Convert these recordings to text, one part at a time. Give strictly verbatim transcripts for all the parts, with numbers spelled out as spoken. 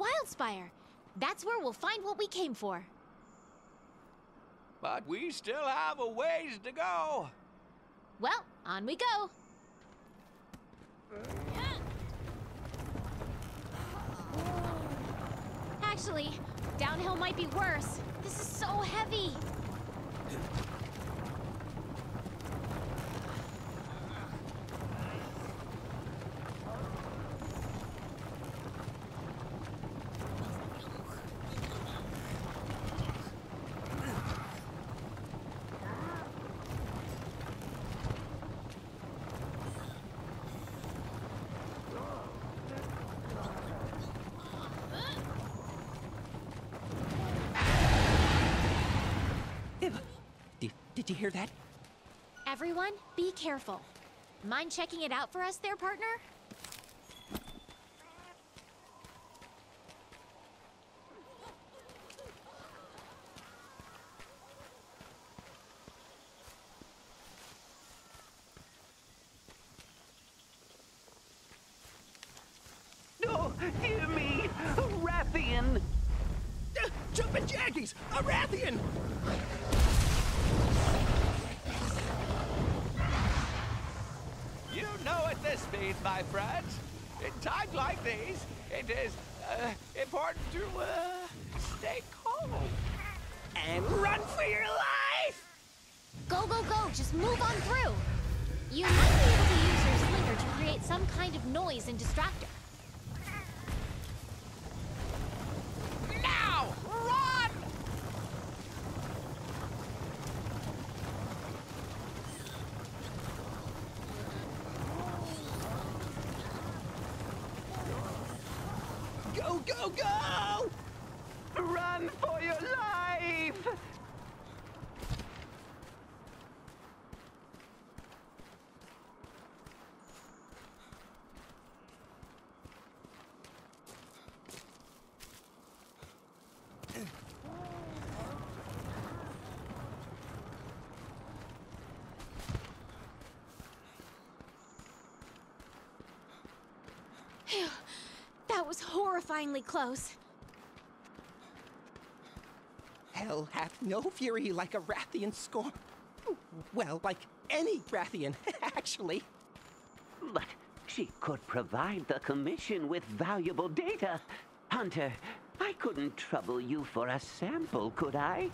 Wildspire. That's where we'll find what we came for. But we still have a ways to go. Well, on we go. Actually, downhill might be worse. This is so heavy. Did, did you hear that? Everyone, be careful. Mind checking it out for us there, partner? Oh, dear me! A Rathian! Uh, jumpin' Jaggies! A Rathian! You know what this means, my friends. In times like these, it is uh, important to uh, stay calm. And run for your life! Go, go, go! Just move on through! You might be able to use your slinger to create some kind of noise and distractor. Now, run! Go, go, go! Run for your life! Phew. That was horrifyingly close. Hell hath no fury like a Rathian scorn. Well, like any Rathian, actually. But she could provide the Commission with valuable data. Hunter, I couldn't trouble you for a sample, could I?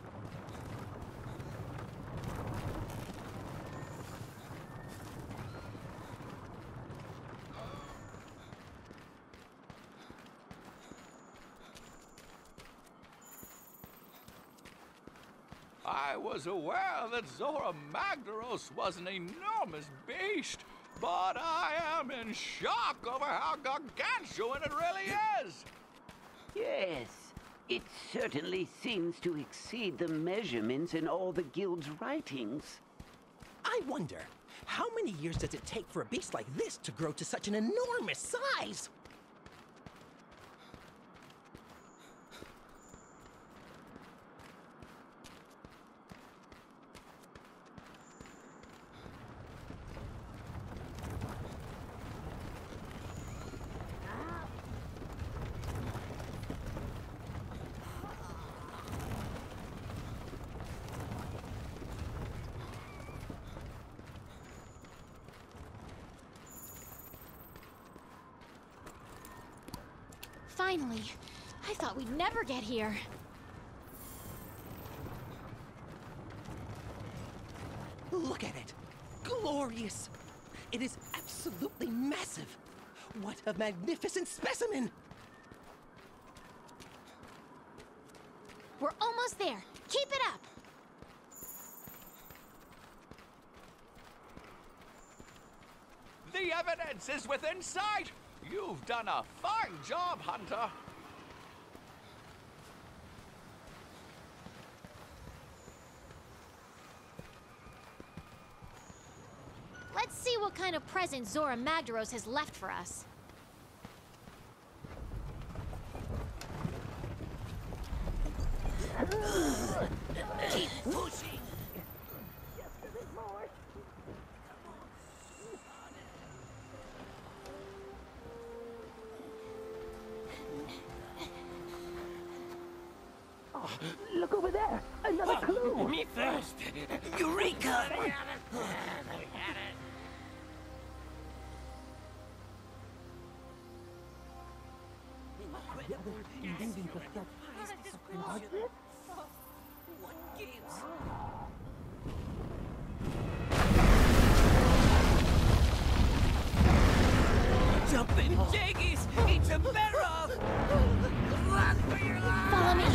I was aware that Zora Magdaros was an enormous beast, but I am in shock over how gargantuan it really is. Yes, it certainly seems to exceed the measurements in all the Guild's writings. I wonder, how many years does it take for a beast like this to grow to such an enormous size? Finally. I thought we'd never get here. Look at it. Glorious. It is absolutely massive. What a magnificent specimen. We're almost there. Keep it up. The evidence is within sight. You've done a fine job, Hunter. Let's see what kind of present Zora Magdaros has left for us. Keep pushing. Look over there! Another clue! Me first! Eureka! Jumping jaggies! Eat some barrel! Run for your life! Follow me.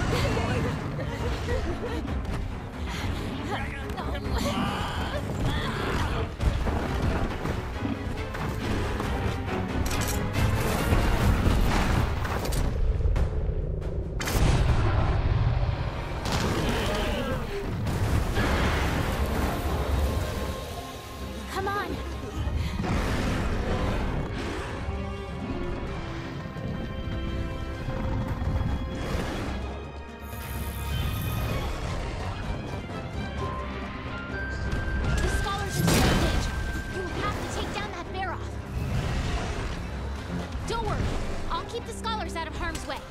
Come on. The scholars are still in danger. You have to take down that bear off. Don't worry. I'll keep the scholars out of harm's way.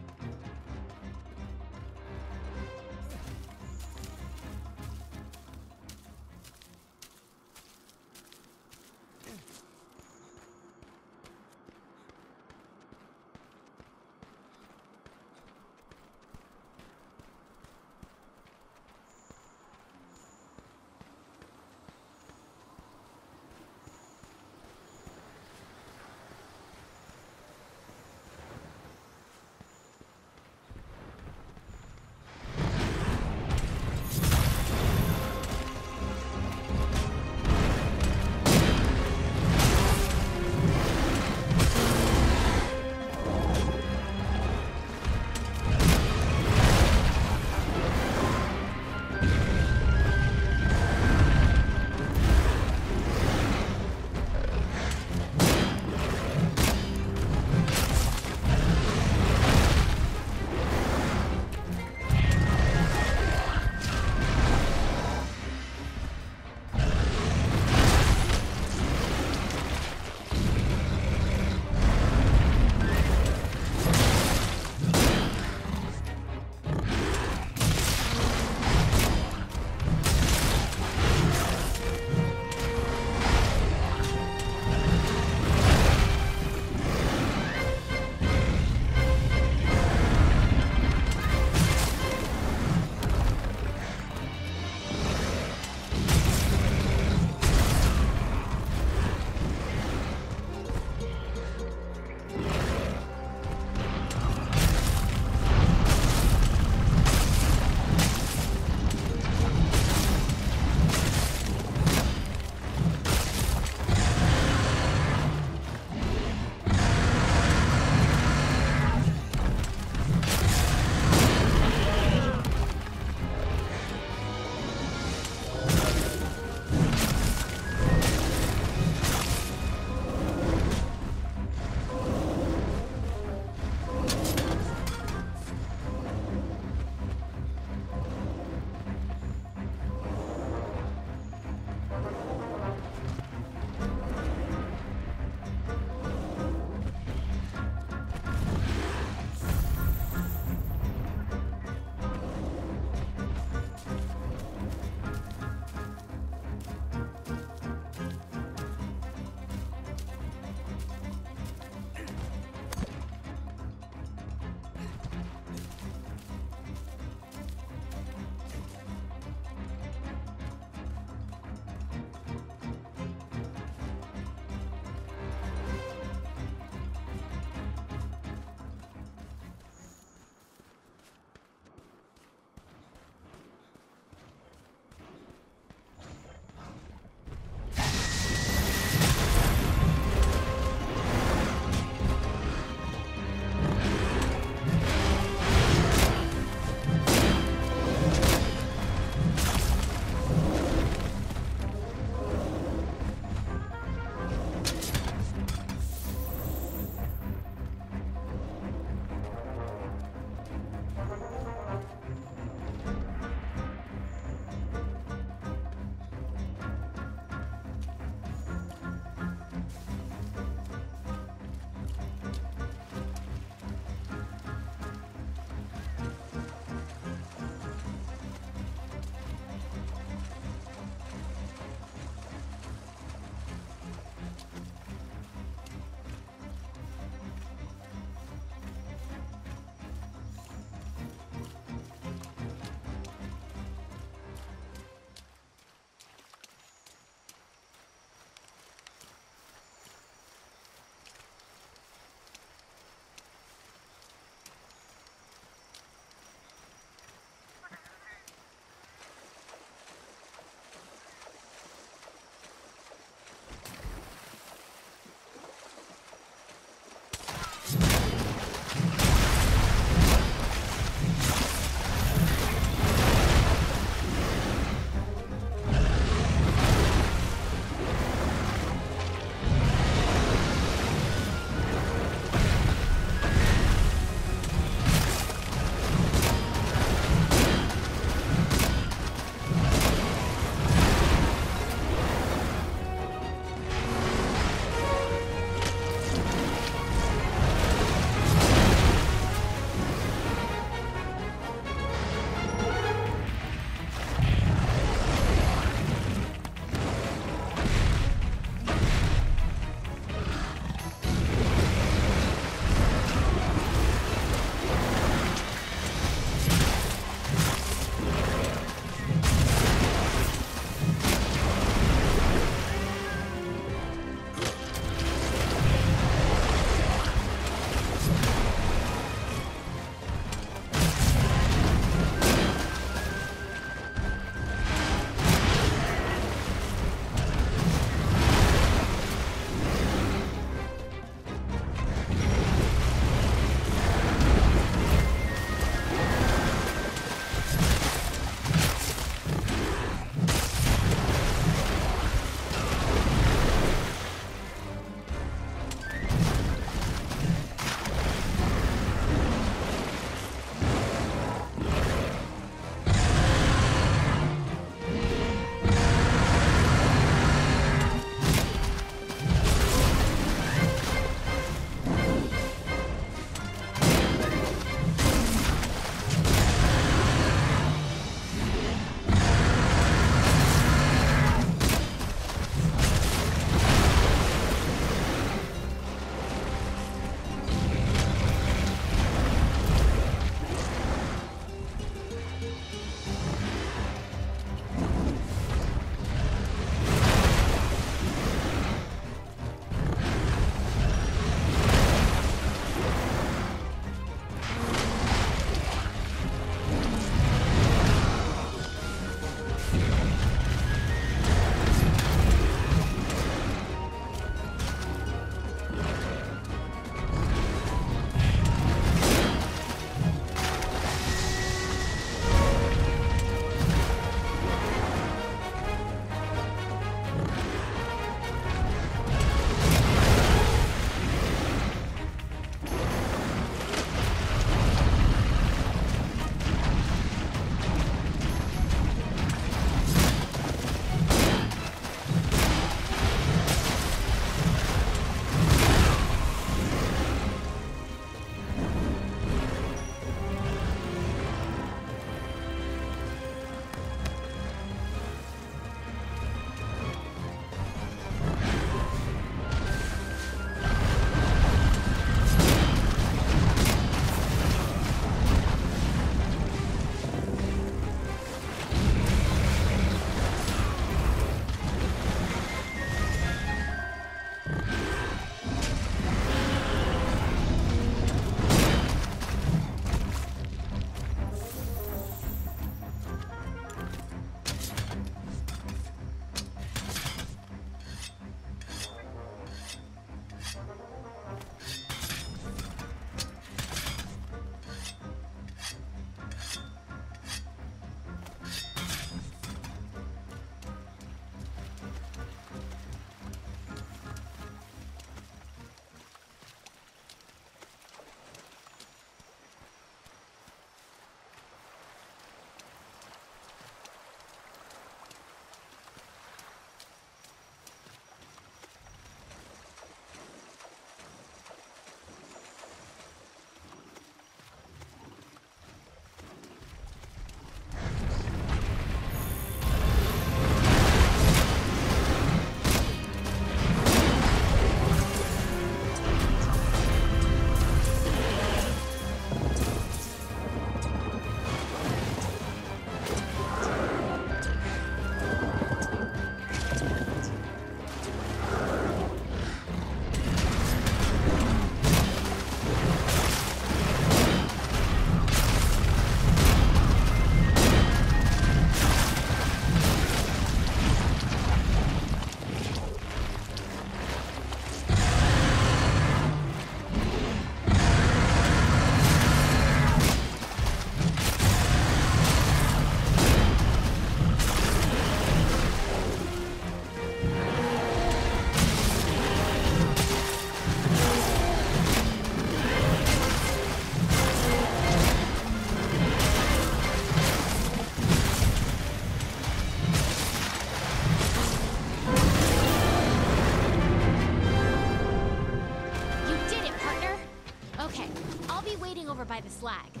Okay, I'll be waiting over by the slag.